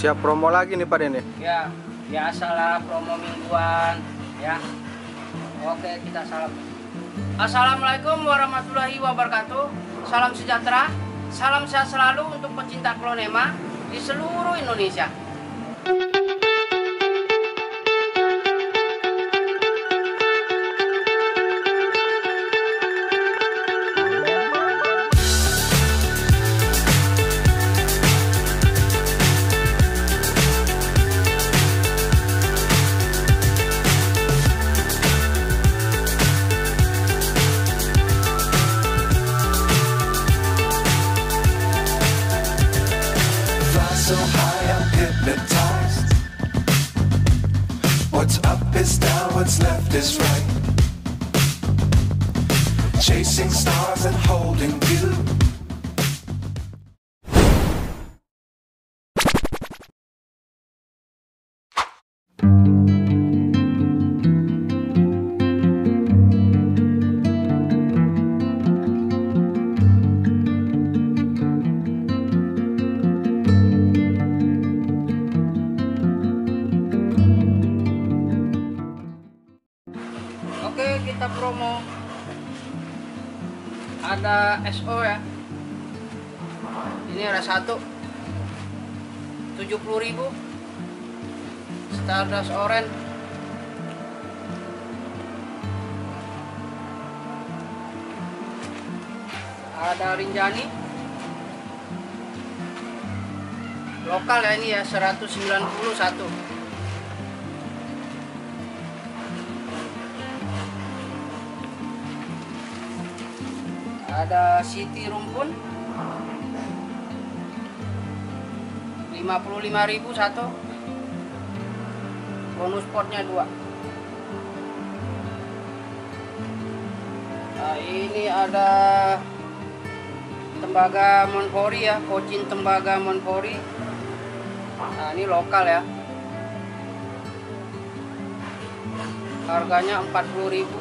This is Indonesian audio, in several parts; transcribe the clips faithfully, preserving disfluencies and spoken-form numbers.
Siap promo lagi nih Pak ini. Ya, biasalah promo mingguan ya. Oke, kita salam. Assalamualaikum warahmatullahi wabarakatuh. Salam sejahtera, salam sehat selalu untuk pecinta Clonema di seluruh Indonesia. So high I'm hypnotized. What's up is down, what's left is right. Chasing stars and holding you. Oke, kita promo. Ada S O ya. Ini ada satu tujuh puluh ribu. Stardust Orange. Ada Rinjani. Lokal ya ini ya, seratus sembilan puluh satu. Ada City Rumpun lima puluh lima ribu satu. Bonus potnya dua. Nah, ini ada tembaga Monfori ya, Kocin tembaga Monfori. Nah, ini lokal ya. Harganya empat puluh ribu.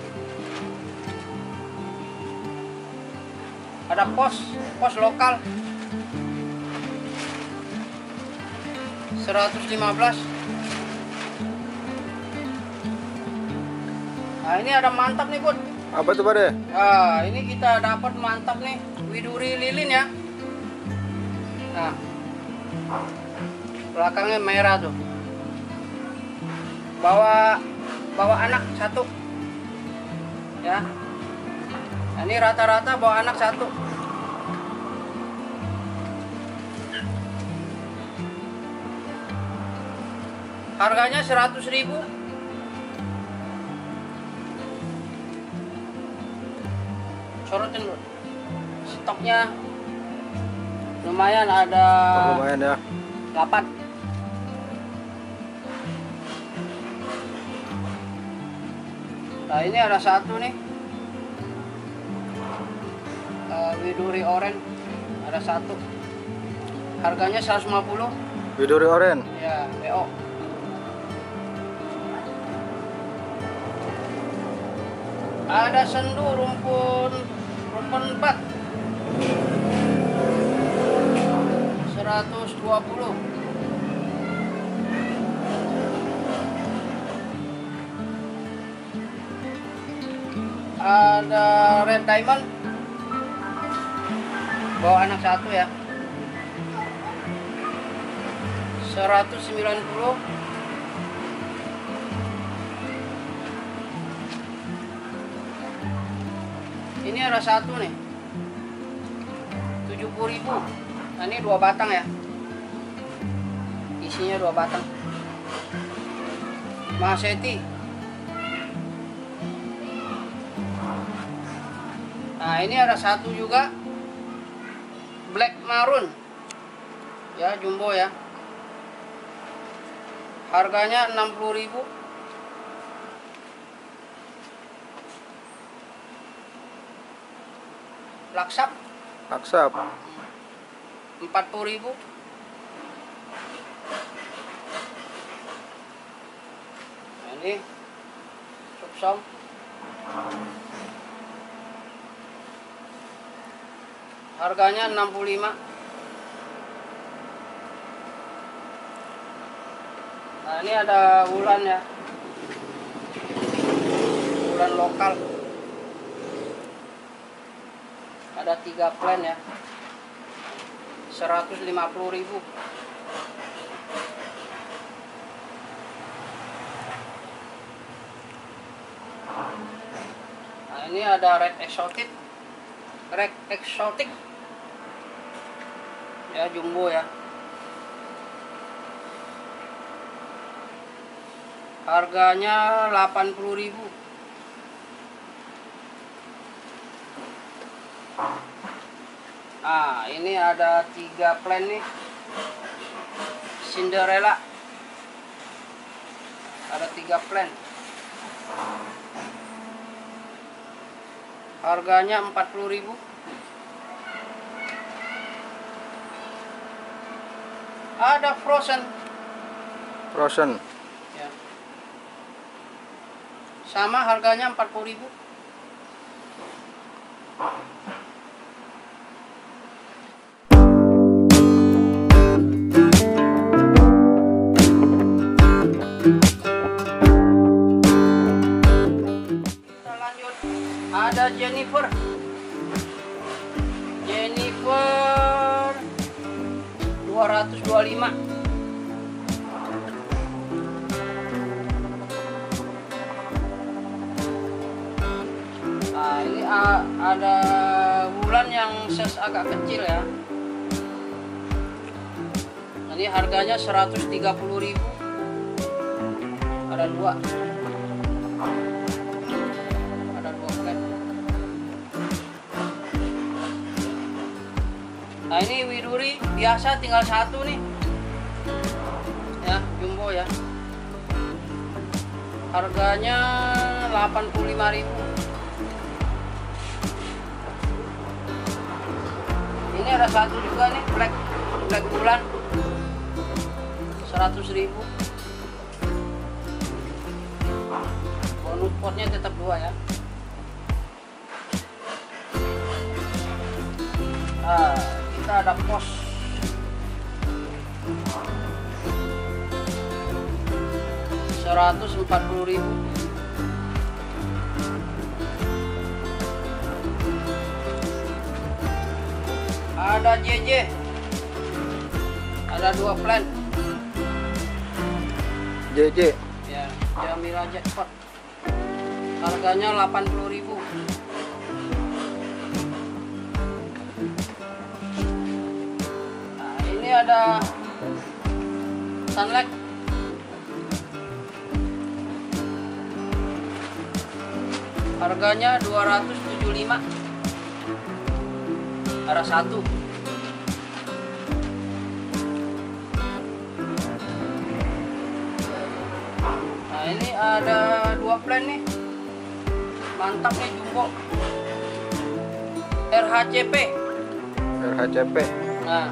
Ada pos, pos lokal seratus lima belas. Nah, ini ada mantap nih Bud. Apa tuh Pak de? Nah, ini kita dapat mantap nih, Widuri lilin ya. Nah, belakangnya merah tuh. Bawa bawa anak satu ya. Nah, ini rata-rata bawa anak satu. Harganya seratus ribu. Sorotin dulu. Stoknya lumayan, ada Oh, lumayan ya. delapan. Nah, ini ada satu nih. Uh, Widuri Orange ada satu. Harganya seratus lima puluh. Widuri Orange. Ya, B O. Ada sendu rumpun rumpun empat seratus dua puluh. Ada Red Diamond, bawa anak satu ya, seratus sembilan puluh. Ini ada satu nih, tujuh puluh ribu. Nah, ini dua batang ya, isinya dua batang. Mahaseti. Nah, ini ada satu juga, Black Maroon ya, jumbo ya. Harganya enam puluh ribu. Laksap. Laksap. empat puluh ribu. Nah, ini Subsong. Harganya enam puluh lima. Nah, ini ada wulan ya. Wulan lokal. Ada tiga plan ya. seratus lima puluh ribu. Nah, ini ada red exotic. Red exotic. Ya, jumbo ya. Harganya delapan puluh ribu. Nah, ini ada tiga plan nih. Cinderella. Ada tiga plan. Harganya empat puluh ribu. Ada frozen. Frozen. Ya. Sama harganya empat puluh ribu. Kita lanjut. Ada Jennifer. Jennifer dua ratus dua puluh lima. Nah, ini uh, ada wulan yang size agak kecil ya. Ini harganya seratus tiga puluh ribu. Ada dua. Ada dua plan. Nah, ini widuri biasa tinggal satu nih. Ya, jumbo ya. Harganya delapan puluh lima ribu. Ini ada satu juga nih, black black bulan seratus ribu. Bonus potnya tetap dua ya. Nah, kita ada pos. seratus empat puluh ribu. Ada J J. Ada dua plan. J J. Ya, Jamila Jackpot. Harganya delapan puluh ribu. Nah, ini ada Sunlight. Harganya dua ratus tujuh puluh lima. Ada satu. Nah, ini ada dua plan nih. Mantap nih jumbo. R H C P. R H C P. Nah,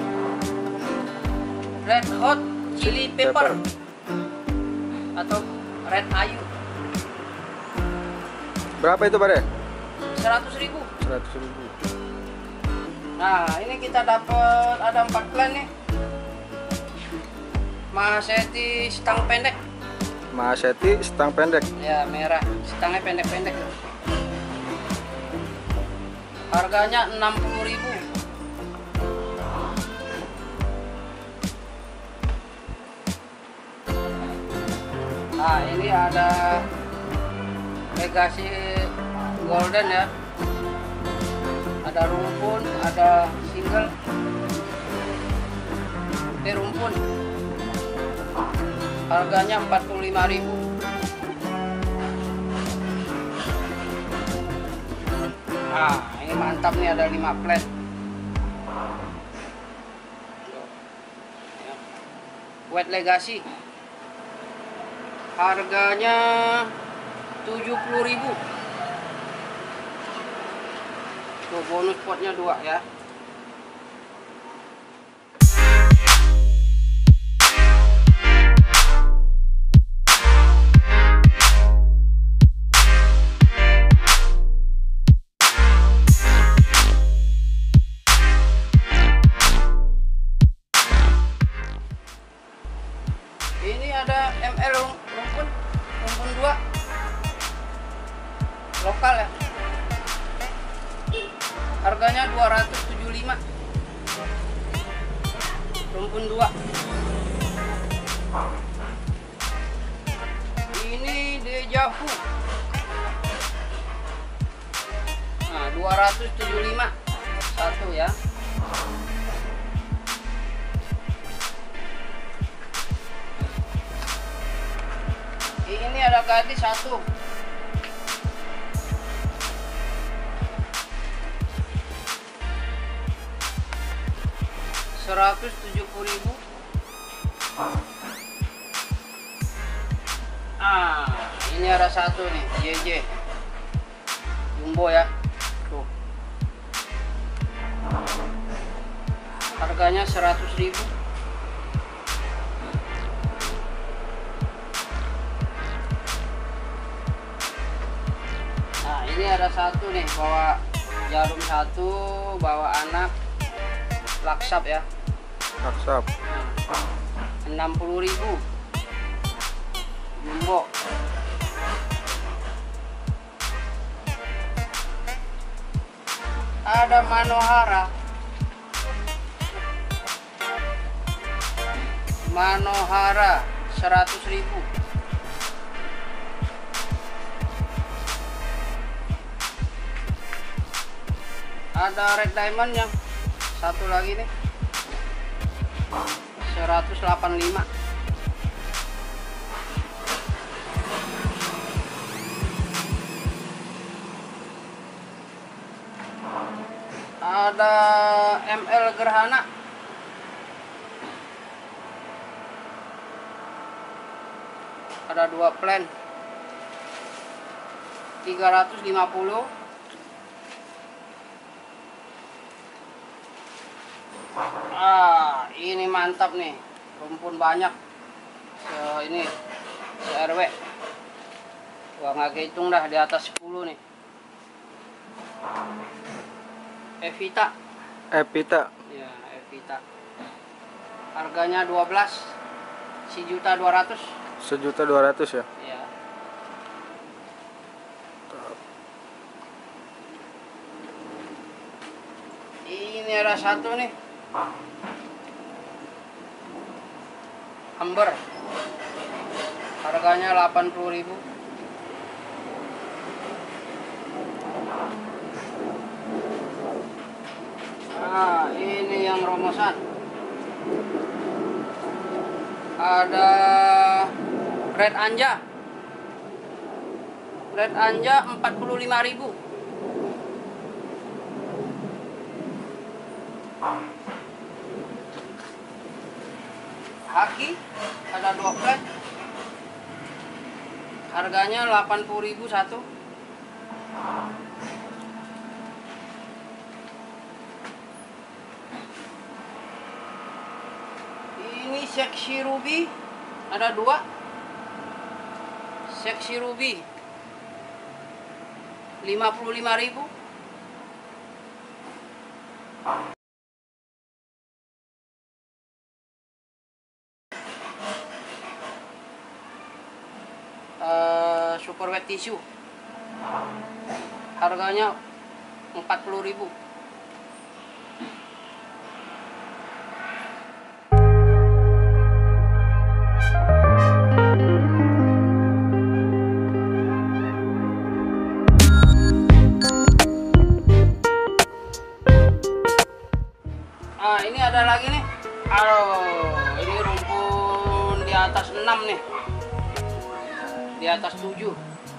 Red Hot Chili Pepper atau Red Ayu. Berapa itu, Pak? seratus ribu. seratus ribu. Nah, ini kita dapat ada empat plan nih. Mahaseti stang pendek. Mahaseti stang pendek. Ya, merah. Stangnya pendek-pendek. Harganya enam puluh ribu. Nah, ini ada Legacy Golden ya. Ada rumpun, ada single. Eh, rumpun. Harganya empat puluh lima ribu. Nah, ini mantap nih, ada lima plat. White Legacy. Harganya tujuh puluh ribu. Tuh, bonus potnya dua ya. Ini ada Harganya dua ratus tujuh puluh lima. Rumpun dua. Ini Dejavu. Nah, dua ratus tujuh puluh lima. Satu ya. Ini ada gadis satu. seratus tujuh puluh ribu. Ah, ini ada satu nih, J J. Jumbo ya. Tuh. Harganya seratus ribu. Nah, ini ada satu nih, bawa jarum satu, bawa anak laksap ya. Laksap. enam puluh ribu. Jumbo. Ada Manohara. Manohara seratus ribu. Ada red diamond yang satu lagi nih, seratus delapan puluh lima. Ada M L Gerhana. Ada dua plan. tiga ratus lima puluh. Ah, ini mantap nih. Rumpun banyak. So, ini C R W. Gua nggak hitung dah, di atas sepuluh nih. Evita. Evita. Ya, Evita. Harganya dua belas. Sejuta dua ratus. Sejuta dua ratus ya. Ya. Ini ada satu nih. Amber. Harganya delapan puluh ribu. Nah, ini yang romosan. Ada Red Anja. Red Anja empat puluh lima ribu. Haki ada dua plat. Harganya delapan puluh ribu satu. Ini seksi ruby ada dua. Seksi ruby lima puluh lima ribu. Uh, super wet tissue harganya empat puluh ribu. Ah, ini ada lagi nih. Aduh, ini rumpun di atas enam nih. Di atas tujuh.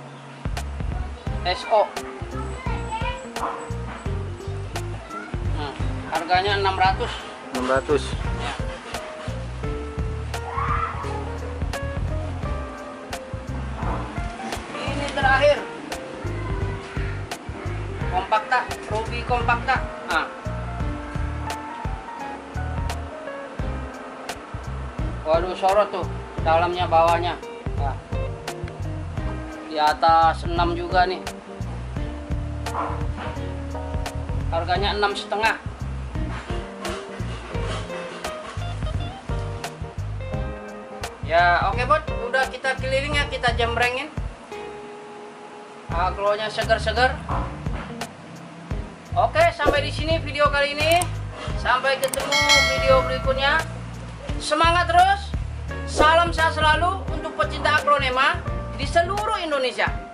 S O. Nah, harganya enam ratus. enam ratus. Ya. Ini terakhir. Kompakta, Ruby kompakta. Nah. Waduh, sorot tuh, dalamnya bawahnya. Nah. Di atas enam juga nih. Harganya enam setengah. Ya oke bot, udah kita keliling ya, kita jembrengin. Aglonya segar-segar. Oke, sampai di sini video kali ini. Sampai ketemu video berikutnya. Semangat terus. Salam sehat selalu untuk pecinta aglonema di seluruh Indonesia.